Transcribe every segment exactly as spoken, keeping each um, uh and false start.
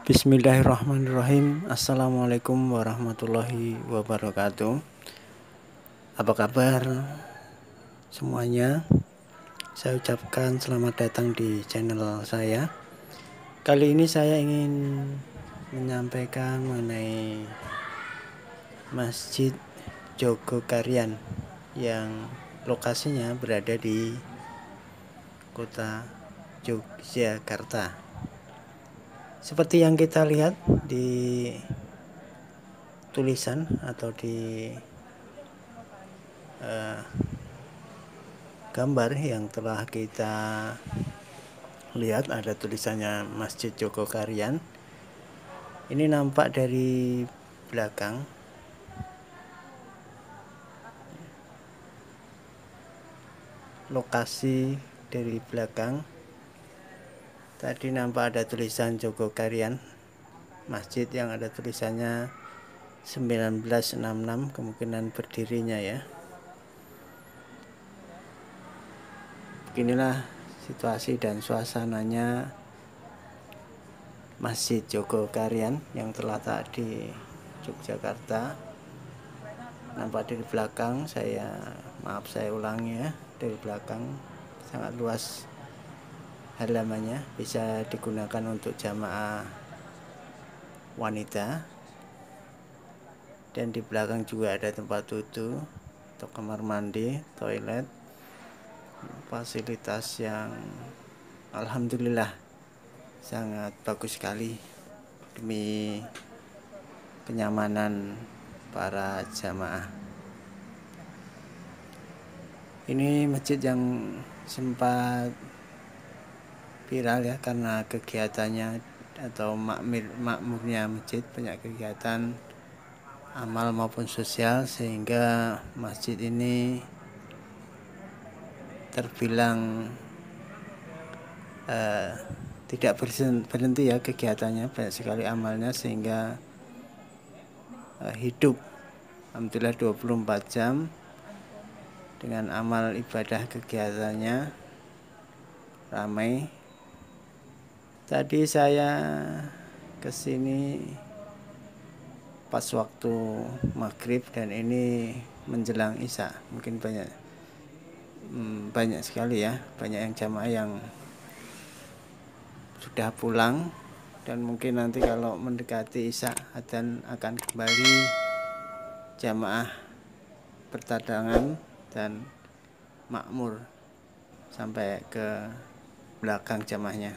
Bismillahirrahmanirrahim. Assalamualaikum warahmatullahi wabarakatuh. Apa kabar semuanya? Saya ucapkan selamat datang di channel saya. Kali ini saya ingin menyampaikan mengenai Masjid Jogokarian yang lokasinya berada di kota Yogyakarta. Seperti yang kita lihat di tulisan atau di uh, gambar yang telah kita lihat, ada tulisannya Masjid Jogokarian. Ini nampak dari belakang. Lokasi dari belakang. Tadi nampak ada tulisan Jogokarian, masjid yang ada tulisannya seribu sembilan ratus enam puluh enam, kemungkinan berdirinya ya. Beginilah situasi dan suasananya Masjid Jogokarian yang terletak di Yogyakarta. Nampak dari belakang, saya maaf saya ulangi ya, dari belakang sangat luas halamannya, bisa digunakan untuk jamaah wanita. Dan di belakang juga ada tempat duduk atau kamar mandi, toilet, fasilitas yang alhamdulillah sangat bagus sekali demi kenyamanan para jamaah. Ini masjid yang sempat viral ya, karena kegiatannya atau makmur, makmurnya masjid banyak kegiatan amal maupun sosial, sehingga masjid ini terbilang uh, tidak berhenti ya kegiatannya, banyak sekali amalnya, sehingga uh, hidup alhamdulillah dua puluh empat jam dengan amal ibadah kegiatannya ramai. Tadi saya kesini pas waktu maghrib dan ini menjelang isya, mungkin banyak hmm, banyak sekali ya, banyak yang jamaah yang sudah pulang, dan mungkin nanti kalau mendekati isya adzan akan kembali jamaah berdatangan dan makmur sampai ke belakang jamaahnya.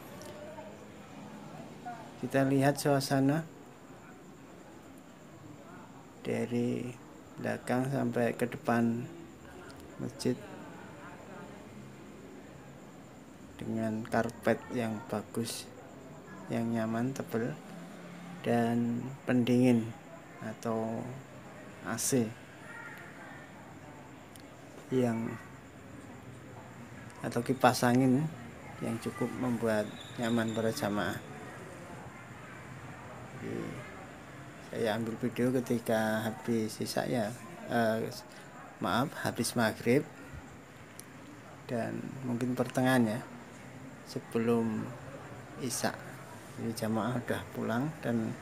Kita lihat suasana dari belakang sampai ke depan masjid dengan karpet yang bagus, yang nyaman, tebal, dan pendingin atau A C yang atau kipas angin yang cukup membuat nyaman para jamaah. Jadi, saya ambil video ketika habis isya ya, eh, maaf habis maghrib, dan mungkin pertengahan ya, sebelum isya. Jadi jamaah udah pulang, dan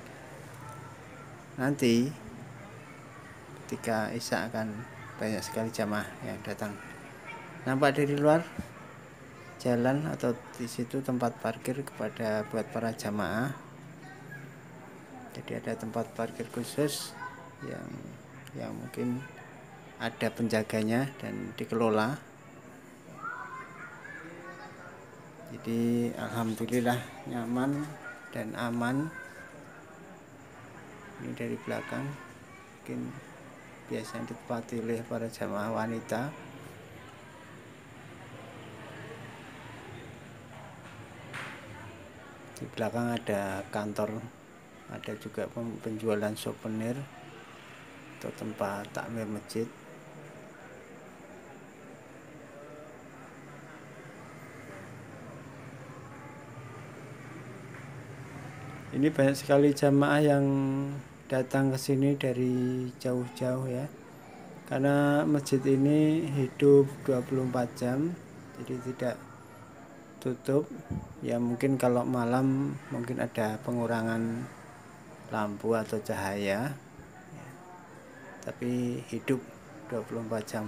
nanti ketika isya akan banyak sekali jamaah yang datang. Nampak dari luar jalan atau di situ tempat parkir kepada buat para jamaah. Jadi ada tempat parkir khusus yang yang mungkin ada penjaganya dan dikelola. Jadi alhamdulillah nyaman dan aman. Ini dari belakang mungkin biasanya ditempati oleh para jamaah wanita. Di belakang ada kantor, ada juga penjualan souvenir atau tempat takmir masjid. Ini banyak sekali jamaah yang datang ke sini dari jauh-jauh ya, karena masjid ini hidup dua puluh empat jam, jadi tidak tutup ya, mungkin kalau malam mungkin ada pengurangan lampu atau cahaya ya, tapi hidup dua puluh empat jam.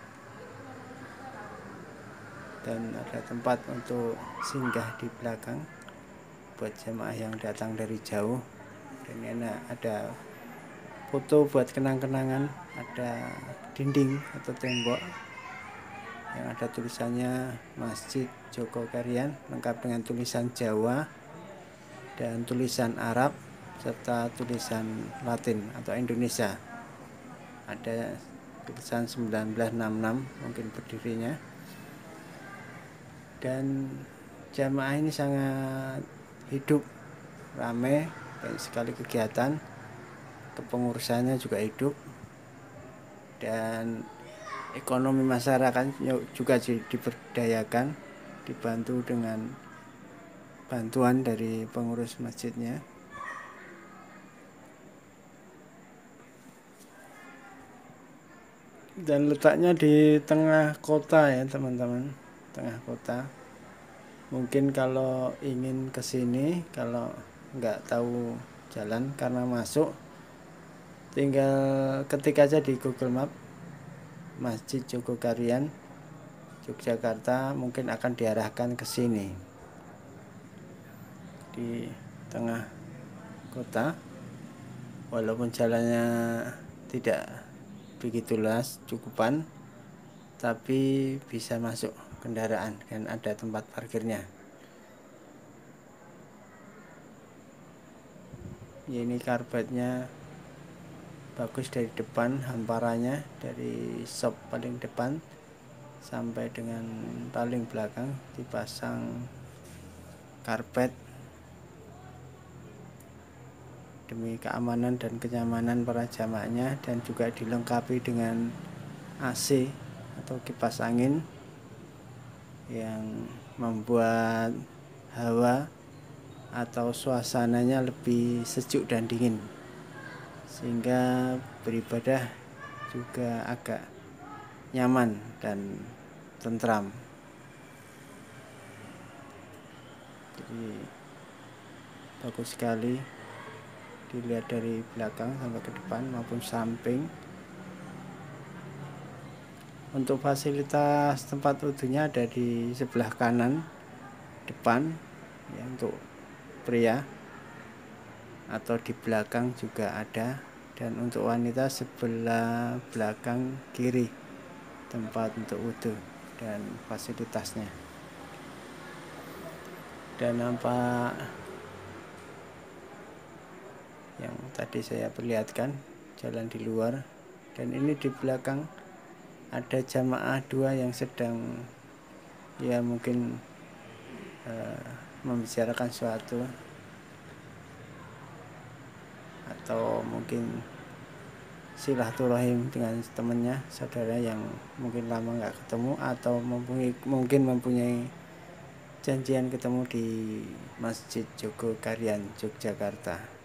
Dan ada tempat untuk singgah di belakang buat jemaah yang datang dari jauh. Dan ini ada foto buat kenang-kenangan, ada dinding atau tembok yang ada tulisannya Masjid Jogokarian, lengkap dengan tulisan Jawa dan tulisan Arab serta tulisan Latin atau Indonesia. Ada tulisan seribu sembilan ratus enam puluh enam mungkin berdirinya. Dan jamaah ini sangat hidup, ramai, banyak sekali kegiatan, kepengurusannya juga hidup, dan ekonomi masyarakat juga diberdayakan, dibantu dengan bantuan dari pengurus masjidnya. Dan letaknya di tengah kota ya teman-teman, tengah kota. Mungkin kalau ingin ke sini, kalau nggak tahu jalan karena masuk, tinggal ketik aja di Google Map Masjid Jogokarian Yogyakarta, mungkin akan diarahkan ke sini di tengah kota. Walaupun jalannya tidak begitu luas, cukupan, tapi bisa masuk kendaraan dan ada tempat parkirnya. Ini karpetnya bagus dari depan, hamparannya dari shop paling depan sampai dengan paling belakang dipasang karpet demi keamanan dan kenyamanan para jamaahnya, dan juga dilengkapi dengan A C atau kipas angin yang membuat hawa atau suasananya lebih sejuk dan dingin, sehingga beribadah juga agak nyaman dan tentram. Jadi bagus sekali dilihat dari belakang sampai ke depan maupun samping. Untuk fasilitas tempat wudhunya ada di sebelah kanan depan ya, untuk pria, atau di belakang juga ada, dan untuk wanita sebelah belakang kiri tempat untuk wudhu dan fasilitasnya. Dan nampak yang tadi saya perlihatkan jalan di luar, dan ini di belakang ada jamaah dua yang sedang ya mungkin uh, membicarakan suatu, atau mungkin silaturahim dengan temannya, saudara yang mungkin lama nggak ketemu, atau mempunyai, mungkin mempunyai janjian ketemu di Masjid Jogokarian Yogyakarta.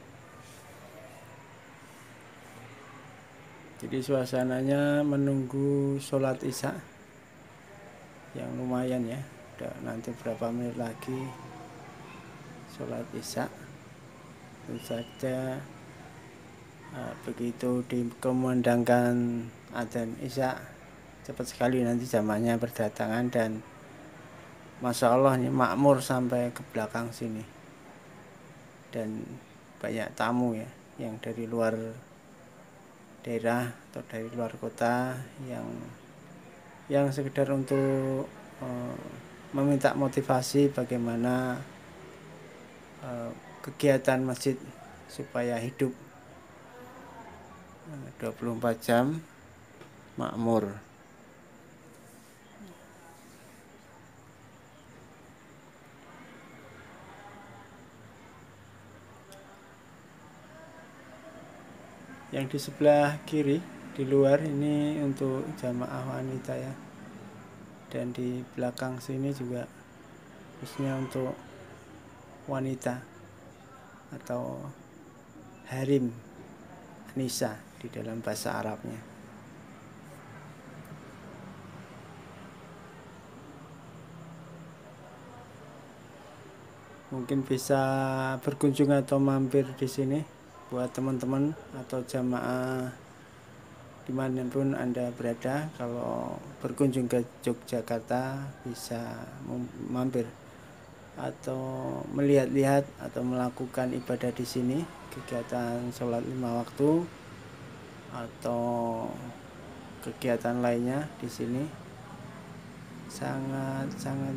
Jadi suasananya menunggu sholat isya yang lumayan ya, udah nanti berapa menit lagi sholat isya. Tentu saja uh, begitu dikumandangkan adzan isya, cepat sekali nanti jamaahnya berdatangan, dan Masya Allah ini makmur sampai ke belakang sini, dan banyak tamu ya yang dari luar daerah atau dari luar kota yang yang sekedar untuk uh, meminta motivasi bagaimana uh, kegiatan masjid supaya hidup uh, dua puluh empat jam makmur. Yang di sebelah kiri di luar ini untuk jamaah wanita ya, dan di belakang sini juga khususnya untuk wanita atau harim nisa di dalam bahasa Arabnya. mungkin bisa berkunjung atau mampir di sini buat teman-teman atau jamaah dimanapun Anda berada. Kalau berkunjung ke Yogyakarta bisa mampir atau melihat-lihat atau melakukan ibadah di sini, kegiatan sholat lima waktu atau kegiatan lainnya di sini. Sangat sangat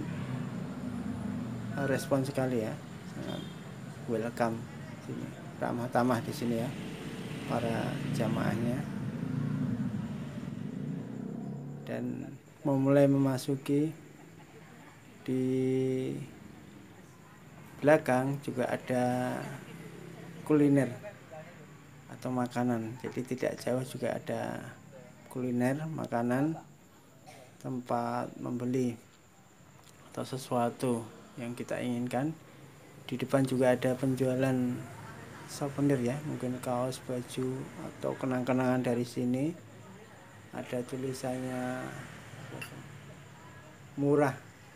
respon sekali ya, sangat welcome sini, ramah tamah di sini ya para jamaahnya. Dan memulai memasuki di belakang juga ada kuliner atau makanan, jadi tidak jauh juga ada kuliner makanan, tempat membeli atau sesuatu yang kita inginkan. Di depan juga ada penjualan souvenir ya, mungkin kaos, baju atau kenang-kenangan dari sini. Ada tulisannya murah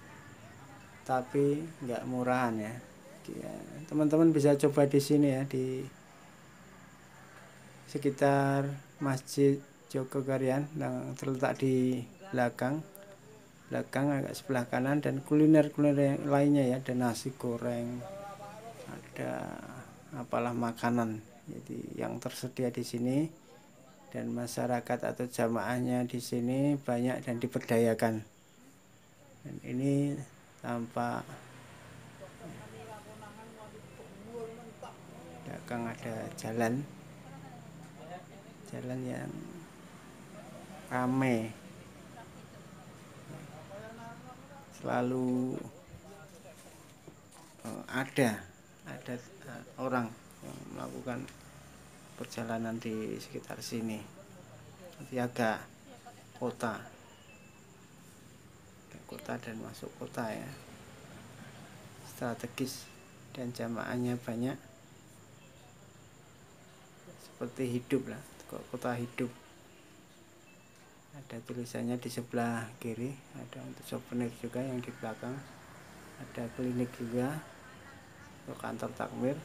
tapi nggak murahan ya. Teman-teman bisa coba di sini ya, di sekitar Masjid Jogokarian yang terletak di belakang belakang agak sebelah kanan. Dan kuliner-kuliner lainnya ya, ada nasi goreng, ada apalah makanan jadi yang tersedia di sini. Dan masyarakat atau jamaahnya di sini banyak dan diberdayakan. Dan ini tampak belakang ada jalan jalan yang ramai, selalu uh, ada ada uh, orang yang melakukan perjalanan di sekitar sini. Nanti agak kota kota dan masuk kota ya, strategis, dan jamaahnya banyak, seperti hidup lah, kota hidup. Ada tulisannya di sebelah kiri, ada untuk souvenir juga yang di belakang, ada klinik juga untuk kantor takmir.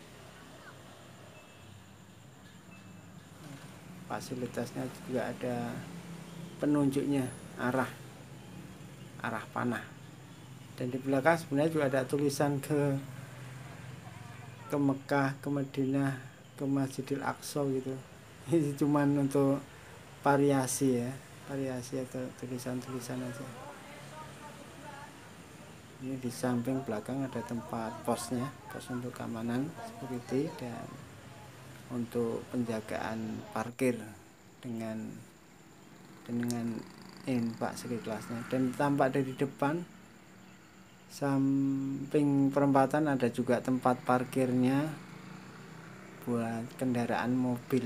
Fasilitasnya juga ada penunjuknya arah arah panah. Dan di belakang sebenarnya juga ada tulisan ke ke Mekah, ke Madinah, ke Masjidil Aqsa gitu. Ini cuman untuk variasi ya, variasi atau tulisan-tulisan aja. Ini di samping belakang ada tempat posnya, pos untuk keamanan, security, dan untuk penjagaan parkir dengan dengan ini Pak sekelasnya. Dan tampak dari depan samping perempatan ada juga tempat parkirnya buat kendaraan mobil.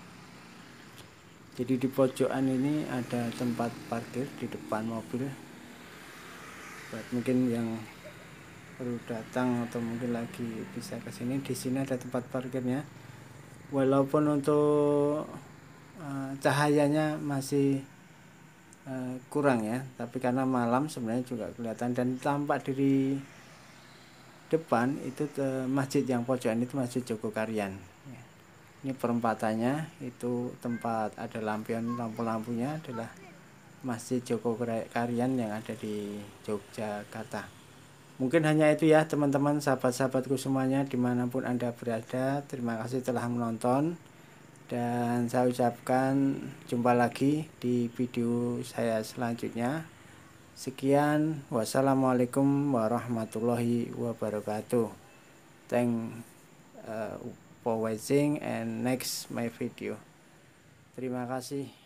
Jadi di pojokan ini ada tempat parkir di depan mobil buat mungkin yang baru datang atau mungkin lagi bisa ke sini. Di sini ada tempat parkirnya. Walaupun untuk uh, cahayanya masih uh, kurang ya, tapi karena malam sebenarnya juga kelihatan. Dan tampak dari depan itu uh, masjid yang pojokan itu Masjid Jogokarian. Ini perempatannya, itu tempat ada lampion, lampu-lampunya adalah Masjid Jogokarian yang ada di Yogyakarta. Mungkin hanya itu ya teman-teman, sahabat-sahabatku semuanya dimanapun Anda berada. Terima kasih telah menonton, dan saya ucapkan jumpa lagi di video saya selanjutnya. Sekian, wassalamualaikum warahmatullahi wabarakatuh. Thank uh, for watching and next my video. Terima kasih.